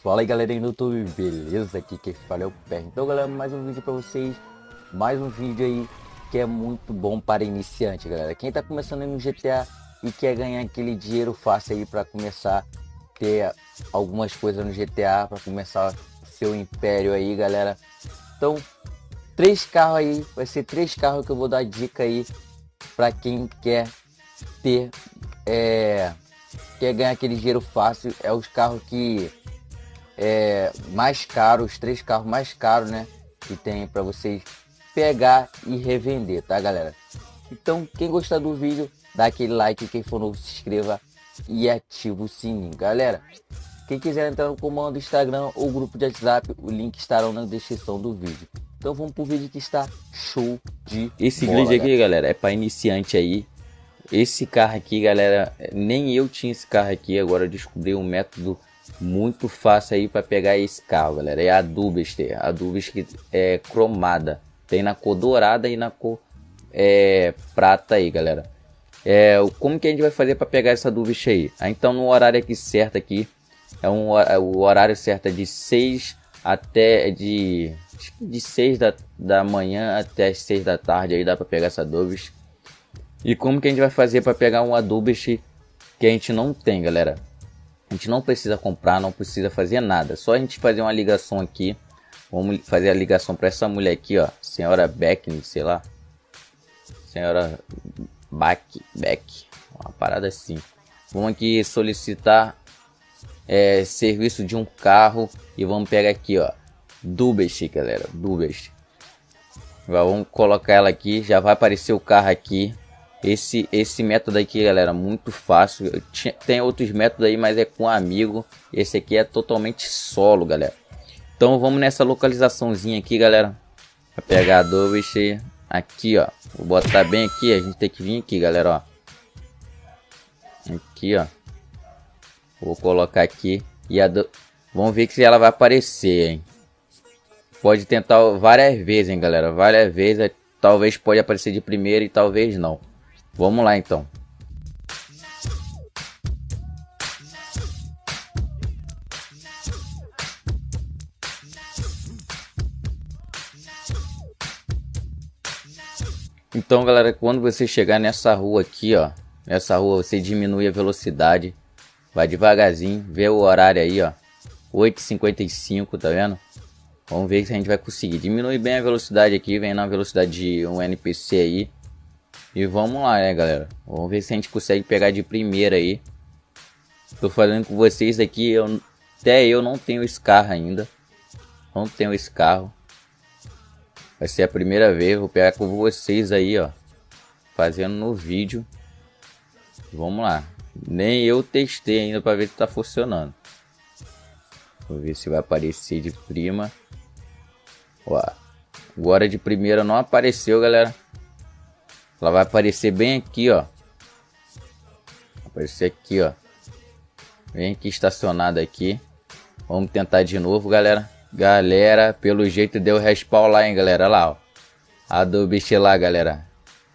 Fala aí galerinha do YouTube, beleza? Aqui quem fala é o Pé. Então galera, mais um vídeo pra vocês. Mais um vídeo aí que é muito bom para iniciante, galera. Quem tá começando aí no GTA e quer ganhar aquele dinheiro fácil aí para começar a ter algumas coisas no GTA, para começar seu império aí, galera. Então, três carros aí, vai ser três carros que eu vou dar dica aí para quem quer ter, quer ganhar aquele dinheiro fácil. É os carros que mais caros, os três carros mais caros, né, que tem para vocês pegar e revender, tá galera? Então quem gostar do vídeo, dá aquele like, quem for novo se inscreva e ativa o sininho, galera. Quem quiser entrar no comando do Instagram ou grupo de WhatsApp, o link estará na descrição do vídeo. Então vamos pro vídeo que está show de Esse bola, glitch aqui, galera, é para iniciante aí. Esse carro aqui, galera, nem eu tinha esse carro aqui. Agora eu descobri um método muito fácil aí para pegar esse carro, galera. É a Dubister. A Dubister é cromada. Tem na cor dourada e na cor prata aí, galera. Como que a gente vai fazer para pegar essa Dubister aí? Então no horário aqui certo aqui, o horário certo é de 6 até de 6 da manhã até as 6 da tarde aí dá para pegar essa Dubister. E como que a gente vai fazer para pegar um Dubister que a gente não tem, galera? A gente não precisa comprar, não precisa fazer nada. Só a gente fazer uma ligação aqui. Vamos fazer a ligação para essa mulher aqui, ó. Senhora Beck, sei lá. Senhora Beck. Uma parada assim. Vamos aqui solicitar serviço de um carro. E vamos pegar aqui, ó. Dubister, galera. Dubister. Vamos colocar ela aqui. Já vai aparecer o carro aqui. Esse método aqui, galera, muito fácil. Tem outros métodos aí, mas é com amigo. Esse aqui é totalmente solo, galera. Então vamos nessa localizaçãozinha aqui, galera. Pra pegar a Dubister aqui, ó. Vou botar bem aqui, a gente tem que vir aqui, galera, ó. Aqui, ó. Vou colocar aqui e vamos ver se ela vai aparecer, hein. Pode tentar várias vezes, hein, galera. Várias vezes. Talvez pode aparecer de primeira e talvez não. Vamos lá então. Então, galera, quando você chegar nessa rua aqui, ó, nessa rua você diminui a velocidade, vai devagarzinho, vê o horário aí, ó, 8h55, tá vendo? Vamos ver se a gente vai conseguir. Diminui bem a velocidade aqui, vem na velocidade de um NPC aí. E vamos lá, né, galera? Vamos ver se a gente consegue pegar de primeira aí. Tô falando com vocês aqui, até eu não tenho esse carro ainda. Não tenho esse carro. Vai ser a primeira vez, vou pegar com vocês aí, ó. Fazendo no vídeo. Vamos lá. Nem eu testei ainda para ver se tá funcionando. Vou ver se vai aparecer de prima. Ó, agora de primeira não apareceu, galera. Ela vai aparecer bem aqui, ó. Vai aparecer aqui, ó. Vem aqui estacionada aqui. Vamos tentar de novo, galera. Galera, pelo jeito deu respawn lá, hein, galera. Olha lá, ó. A do bicho lá, galera.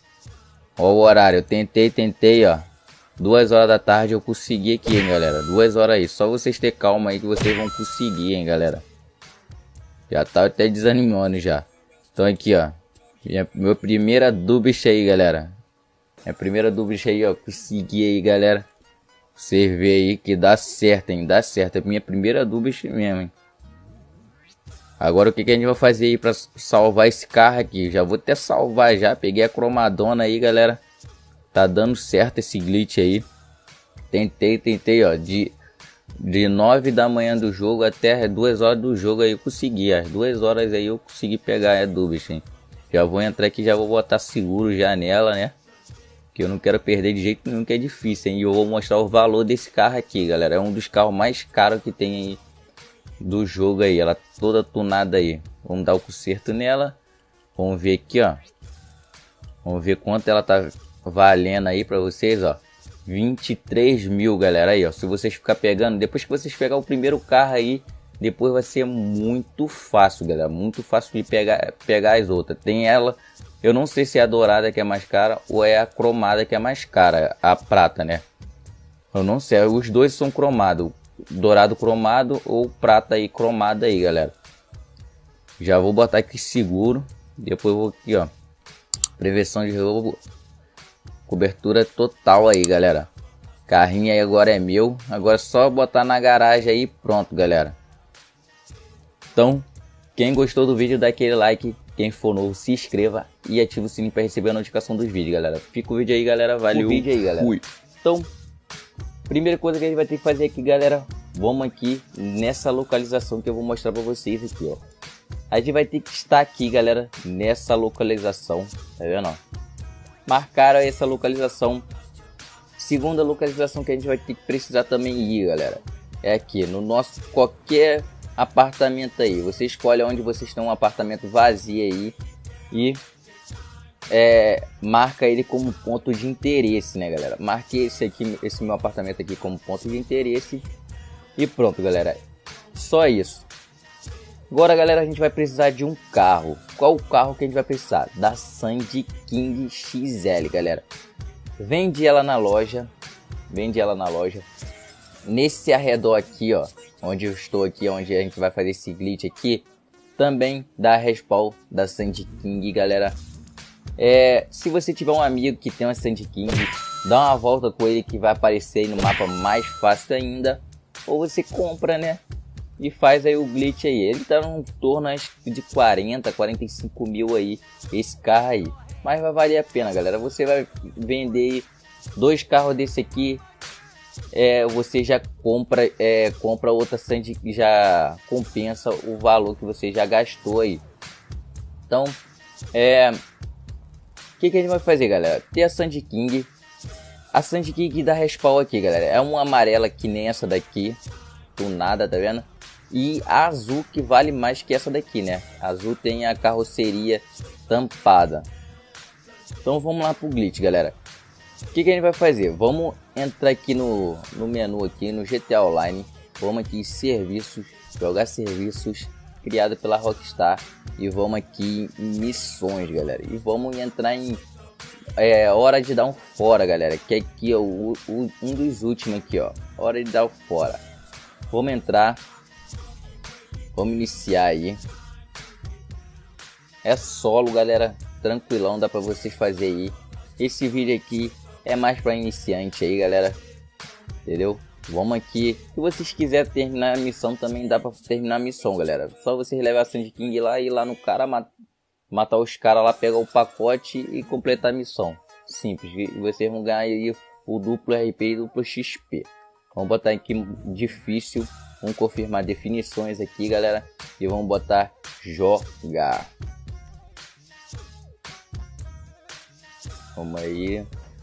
Ó o horário. Eu tentei, ó. 2 horas da tarde eu consegui aqui, hein, galera. 2 horas aí. Só vocês ter calma aí que vocês vão conseguir, hein, galera. Já tá até desanimando já. Então aqui, ó. Minha primeira Dubister aí, galera. Minha primeira Dubister aí, ó. Consegui aí, galera. Você vê aí que dá certo, hein. Dá certo. É minha primeira Dubister mesmo, hein. Agora o que a gente vai fazer aí pra salvar esse carro aqui? Já vou até salvar já. Peguei a cromadona aí, galera. Tá dando certo esse glitch aí. Tentei, ó. De 9 da manhã do jogo até 2 horas do jogo aí eu consegui. Às 2 horas aí eu consegui pegar a Dubister, hein. Já vou entrar aqui, já vou botar seguro já nela, né? Que eu não quero perder de jeito nenhum, que é difícil, hein? E eu vou mostrar o valor desse carro aqui, galera. É um dos carros mais caros que tem aí do jogo aí. Ela toda tunada aí. Vamos dar o conserto nela. Vamos ver aqui, ó. Vamos ver quanto ela tá valendo aí pra vocês, ó. 23 mil, galera. Aí, ó. Se vocês ficar pegando, depois que vocês pegar o primeiro carro aí, depois vai ser muito fácil, galera. Muito fácil de pegar as outras. Tem ela, eu não sei se é a dourada que é mais cara ou é a cromada que é mais cara. A prata, né? Eu não sei, os dois são cromados. dourado cromado ou prata aí cromada aí, galera. Já vou botar aqui seguro. Depois vou aqui, ó. Prevenção de roubo. Cobertura total aí, galera. Carrinho aí agora é meu. Agora é só botar na garagem aí, pronto, galera. Então, quem gostou do vídeo, dá aquele like. Quem for novo, se inscreva e ative o sininho para receber a notificação dos vídeos, galera. Fica o vídeo aí, galera. Valeu. Fui. Então, primeira coisa que a gente vai ter que fazer aqui, galera. Vamos aqui nessa localização que eu vou mostrar para vocês aqui, ó. A gente vai ter que estar aqui, galera, nessa localização. Tá vendo, ó? Marcaram essa localização. Segunda localização que a gente vai ter que precisar também ir, galera, é aqui no nosso qualquer apartamento aí. Você escolhe onde vocês têm um apartamento vazio aí e marca ele como ponto de interesse, né, galera? Marquei esse meu apartamento aqui como ponto de interesse e pronto, galera. Só isso. Agora, galera, a gente vai precisar de um carro. Qual o carro que a gente vai precisar? Da Sand King XL, galera. Vende ela na loja. Nesse arredor aqui, ó, onde eu estou aqui, onde a gente vai fazer esse glitch aqui, também dá respawn da Sand King, galera. Se você tiver um amigo que tem uma Sand King, dá uma volta com ele que vai aparecer aí no mapa mais fácil ainda. Ou você compra, né? E faz aí o glitch aí. Ele tá num torno de 40, 45 mil aí, esse carro aí. Mas vai valer a pena, galera. Você vai vender 2 carros desse aqui. Você já compra outra Sand que já compensa o valor que você já gastou aí. Então, o que a gente vai fazer, galera? Ter a Sand King. A Sand King dá respawn aqui, galera. É uma amarela que nem essa daqui. Tunada, tá vendo? E a azul que vale mais que essa daqui, né? A azul tem a carroceria tampada. Então vamos lá pro glitch, galera. O que a gente vai fazer? Vamos entrar aqui no menu aqui no GTA Online. Vamos aqui em serviços, jogar serviços criado pela Rockstar e vamos aqui em missões, galera. E vamos entrar em hora de dar um fora, galera. Que aqui é um dos últimos aqui, ó. Hora de dar o fora. Vamos entrar. Vamos iniciar aí. É solo, galera. Tranquilão, dá pra vocês fazer aí. Esse vídeo aqui é mais para iniciante aí, galera. Entendeu? Vamos aqui. Se vocês quiserem terminar a missão, também dá pra terminar a missão, galera. Só vocês levar a Sand King lá e ir lá no cara, matar os caras lá, pegar o pacote e completar a missão. Simples. E vocês vão ganhar aí o duplo RP e duplo XP. Vamos botar aqui difícil. Vamos confirmar definições aqui, galera. E vamos botar jogar. Vamos aí.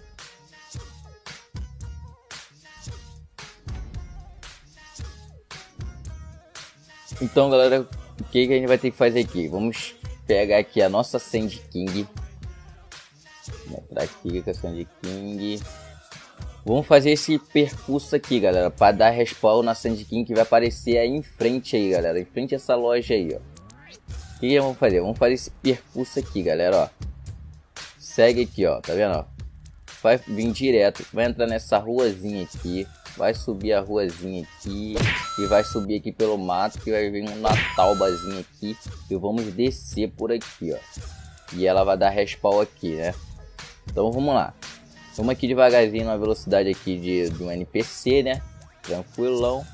Então, galera, o que a gente vai ter que fazer aqui? Vamos pegar aqui a nossa Sand King. Vou entrar aqui com a Sand King. Vamos fazer esse percurso aqui, galera, para dar respawn na Sand King que vai aparecer aí em frente aí, galera, em frente a essa loja aí, ó. O que vamos fazer? Vamos fazer esse percurso aqui, galera, ó. Segue aqui, ó, tá vendo, ó? Vai vir direto, vai entrar nessa ruazinha aqui, vai subir a ruazinha aqui e vai subir aqui pelo mato que vai vir uma taubazinha aqui e vamos descer por aqui, ó. E ela vai dar respawn aqui, né? Então vamos lá. Vamos aqui devagarzinho na velocidade aqui de um NPC, né? Tranquilão.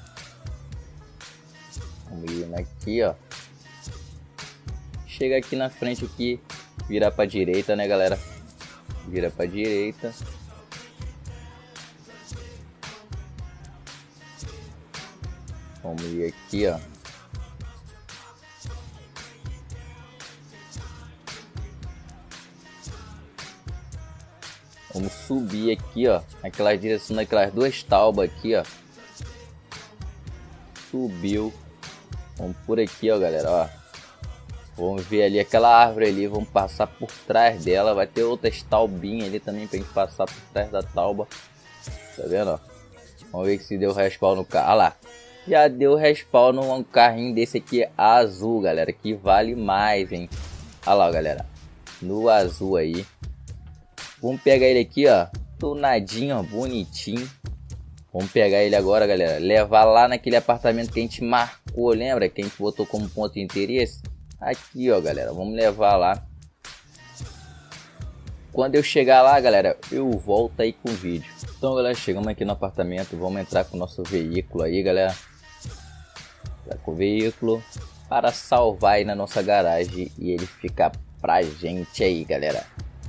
Vamos indo aqui, ó. Chega aqui na frente aqui, virar pra direita, né, galera? Vira pra direita. Vamos ir aqui, ó. Vamos subir aqui, ó, naquela direção daquelas 2 taubas aqui, ó. Subiu. Vamos por aqui, ó, galera, ó. Vamos ver ali aquela árvore ali, vamos passar por trás dela. Vai ter outras taubinhas ali também pra gente passar por trás da tauba. Tá vendo, ó? Vamos ver se deu respawn no carro. Olha lá. Já deu respawn num carrinho desse aqui azul, galera, que vale mais, hein? Olha lá, galera. No azul aí. Vamos pegar ele aqui, ó, tunadinho, ó, bonitinho. Vamos pegar ele agora, galera. Levar lá naquele apartamento que a gente marcou, lembra? Que a gente botou como ponto de interesse. Aqui, ó, galera. Vamos levar lá. Quando eu chegar lá, galera, eu volto aí com o vídeo. Então, galera, chegamos aqui no apartamento. Vamos entrar com o nosso veículo aí, galera. Entrar com o veículo para salvar aí na nossa garagem e ele ficar pra gente aí, galera.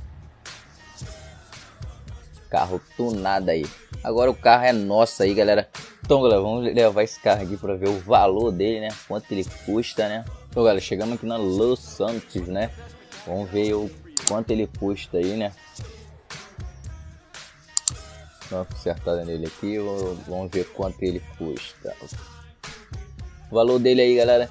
Carro tunado aí. Agora o carro é nosso aí, galera. Então, galera, vamos levar esse carro aqui para ver o valor dele, né? Quanto ele custa, né? Então, galera, chegamos aqui na Los Santos, né? Vamos ver o quanto ele custa aí, né? Dá uma consertada nele aqui. Vamos ver quanto ele custa. O valor dele aí, galera,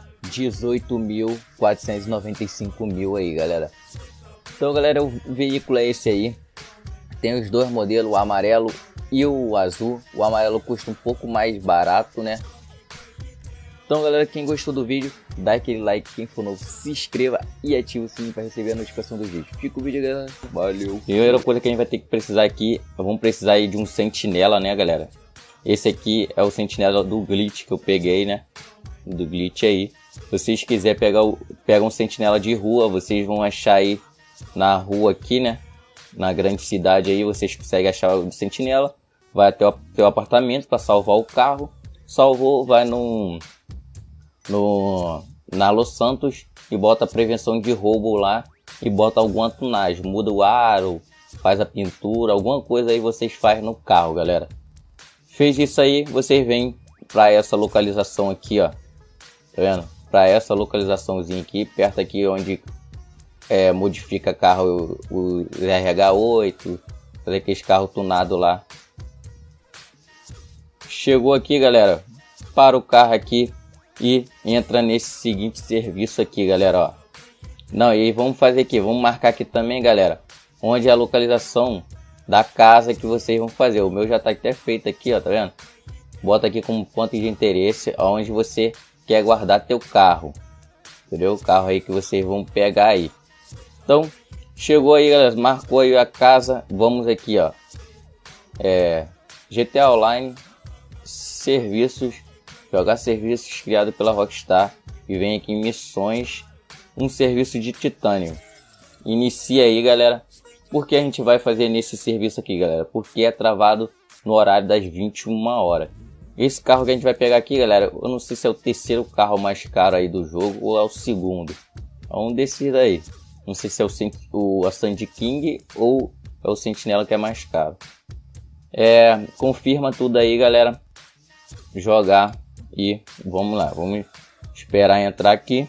18.495 aí, galera. Então, galera, o veículo é esse aí. Tem os dois modelos, o amarelo e o azul. O amarelo custa um pouco mais barato, né? Então, galera, quem gostou do vídeo, dá aquele like. Quem for novo, se inscreva e ative o sininho para receber a notificação do vídeo. Fica o vídeo, galera. Valeu. Primeira coisa que a gente vai ter que precisar aqui, vamos precisar aí de um sentinela, né, galera? Esse aqui é o sentinela do glitch que eu peguei, né? Do glitch aí. Se vocês quiserem pegar um sentinela de rua, vocês vão achar aí na rua aqui, né? Na grande cidade aí, vocês conseguem achar o sentinela. Vai até o teu apartamento para salvar o carro. Salvou, vai na Los Santos e bota a prevenção de roubo lá. E bota alguma tunagem, muda o aro, faz a pintura, alguma coisa aí vocês fazem no carro, galera. Fez isso aí, vocês vêm para essa localização aqui, ó. Tá vendo? Para essa localizaçãozinha aqui, perto aqui onde modifica carro, o RH8, fazer aqueles carros tunados lá. Chegou aqui, galera, para o carro aqui e entra nesse seguinte serviço aqui, galera, ó. Não, e vamos fazer aqui, vamos marcar aqui também, galera, onde é a localização da casa que vocês vão fazer. O meu já tá até feito aqui, ó, tá vendo? Bota aqui como ponto de interesse onde você quer guardar teu carro, entendeu? O carro aí que vocês vão pegar aí. Então, chegou aí, galera, marcou aí a casa. Vamos aqui, ó, GTA Online, serviços, jogar serviços criado pela Rockstar, e vem aqui em missões, um serviço de titânio. Inicia aí, galera. Por que a gente vai fazer nesse serviço aqui, galera? Porque é travado no horário das 21 horas. Esse carro que a gente vai pegar aqui, galera, eu não sei se é o terceiro carro mais caro aí do jogo ou é o segundo. É um desses daí. Não sei se é a Sandy King ou é o Sentinela que é mais caro. Confirma tudo aí, galera. Jogar e vamos lá. Vamos esperar entrar aqui.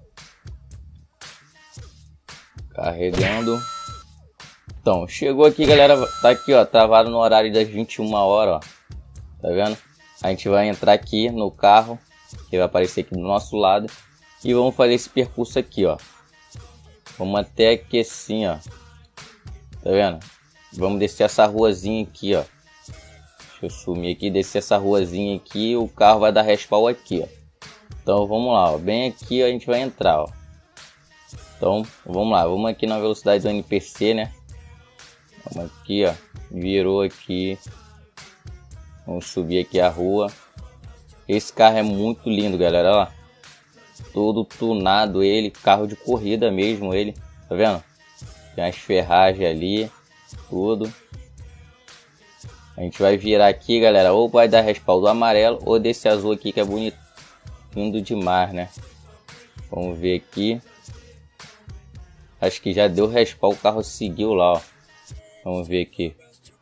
Carregando. Então, chegou aqui, galera. Tá aqui, ó, travado no horário das 21 horas, ó. Tá vendo? A gente vai entrar aqui no carro, que vai aparecer aqui do nosso lado. E vamos fazer esse percurso aqui, ó. Vamos até aqui assim, ó. Tá vendo? Vamos descer essa ruazinha aqui, ó. Deixa eu sumir aqui, descer essa ruazinha aqui. O carro vai dar respawn aqui, ó. Então vamos lá, ó. Bem aqui a gente vai entrar, ó. Então vamos lá, vamos aqui na velocidade do NPC, né? Vamos aqui, ó. Virou aqui. Vamos subir aqui a rua. Esse carro é muito lindo, galera, ó. Todo tunado ele, carro de corrida mesmo ele, tá vendo? Tem as ferragens ali, tudo. A gente vai virar aqui, galera, ou vai dar respaldo amarelo ou desse azul aqui que é bonito, lindo demais, né? Vamos ver aqui. Acho que já deu respaldo, o carro seguiu lá, ó. Vamos ver aqui.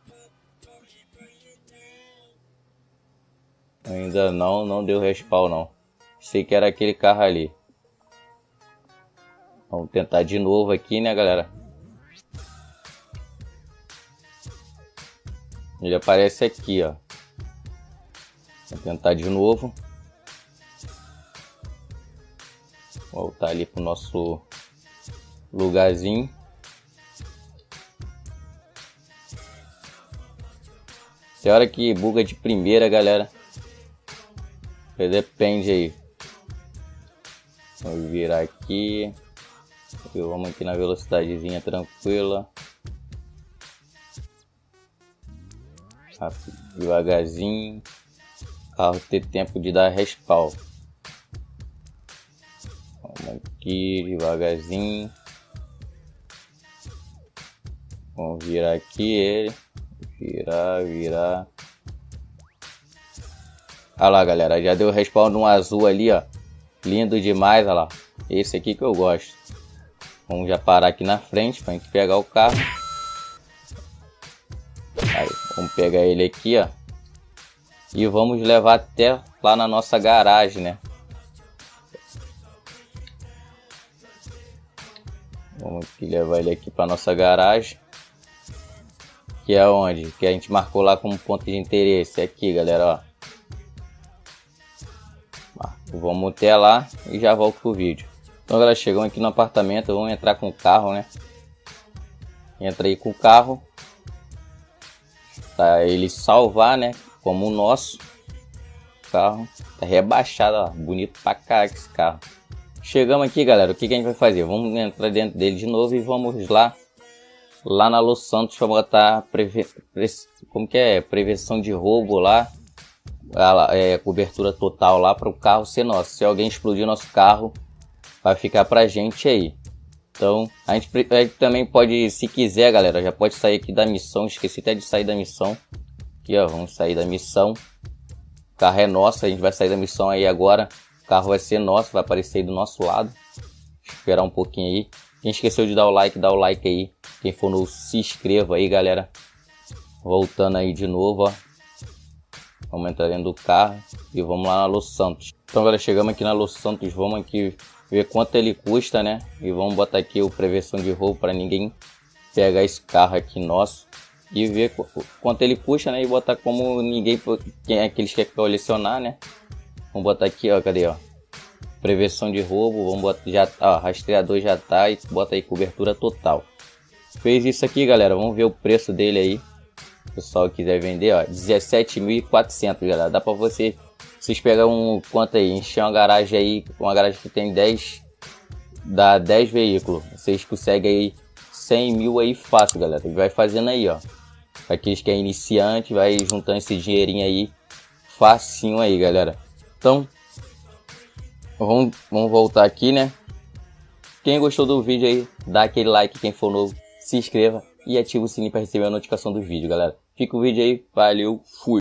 Ainda não deu respawn não. Sei que era aquele carro ali. Vamos tentar de novo aqui, né, galera? Ele aparece aqui, ó. Vou tentar de novo. Voltar ali pro nosso lugarzinho. Tem hora que buga de primeira, galera. Depende aí. Vamos virar aqui. Vamos aqui na velocidadezinha tranquila. Rápido, devagarzinho. O carro ter tempo de dar respawn. Vamos aqui, devagarzinho. Vamos virar aqui ele. Virar. Olha lá, galera, já deu respawn no azul ali, ó. Lindo demais, olha lá. Esse aqui que eu gosto. Vamos já parar aqui na frente pra gente pegar o carro. Aí, vamos pegar ele aqui, ó. E vamos levar até lá na nossa garagem, né? Vamos aqui levar ele aqui para nossa garagem. Que é onde? Que a gente marcou lá como ponto de interesse. Aqui, galera, ó. Vamos até lá e já volto pro vídeo. Então, galera, chegamos aqui no apartamento. Vamos entrar com o carro, né? Entra aí com o carro. Tá, ele salvar, né? Como o nosso. O carro tá rebaixado, ó. Bonito pra caraca esse carro. Chegamos aqui, galera. O que a gente vai fazer? Vamos entrar dentro dele de novo e vamos lá na Los Santos para botar como que é? Prevenção de roubo lá. Cobertura total lá para o carro ser nosso. Se alguém explodir nosso carro, vai ficar pra gente aí. Então, a gente também pode, se quiser, galera, já pode sair aqui da missão. Esqueci até de sair da missão. Aqui, ó, vamos sair da missão. O carro é nosso, a gente vai sair da missão aí agora. O carro vai ser nosso, vai aparecer aí do nosso lado. Esperar um pouquinho aí. Quem esqueceu de dar o like aí. Quem for novo, se inscreva aí, galera. Voltando aí de novo, ó. Vamos entrar dentro do carro e vamos lá na Los Santos. Então, galera, chegamos aqui na Los Santos. Vamos aqui ver quanto ele custa, né? E vamos botar aqui o prevenção de roubo para ninguém pegar esse carro aqui nosso. E ver quanto ele custa, né? E botar como ninguém, quem é que eles querem colecionar, né? Vamos botar aqui, ó, cadê, ó? Prevenção de roubo, vamos botar, já tá, ó, rastreador já tá, e bota aí cobertura total. Fez isso aqui, galera, vamos ver o preço dele aí. O pessoal quiser vender, ó, 17.400, galera. Dá pra vocês pegar quanto aí, encher uma garagem aí, uma garagem que tem 10, dá 10 veículos. Vocês conseguem aí 100 mil aí fácil, galera. E vai fazendo aí, ó. Pra aqueles que é iniciante, vai juntando esse dinheirinho aí, facinho aí, galera. Então, vamos voltar aqui, né? Quem gostou do vídeo aí, dá aquele like. Quem for novo, se inscreva e ativa o sininho para receber a notificação do vídeo, galera. Fica o vídeo aí, valeu, fui!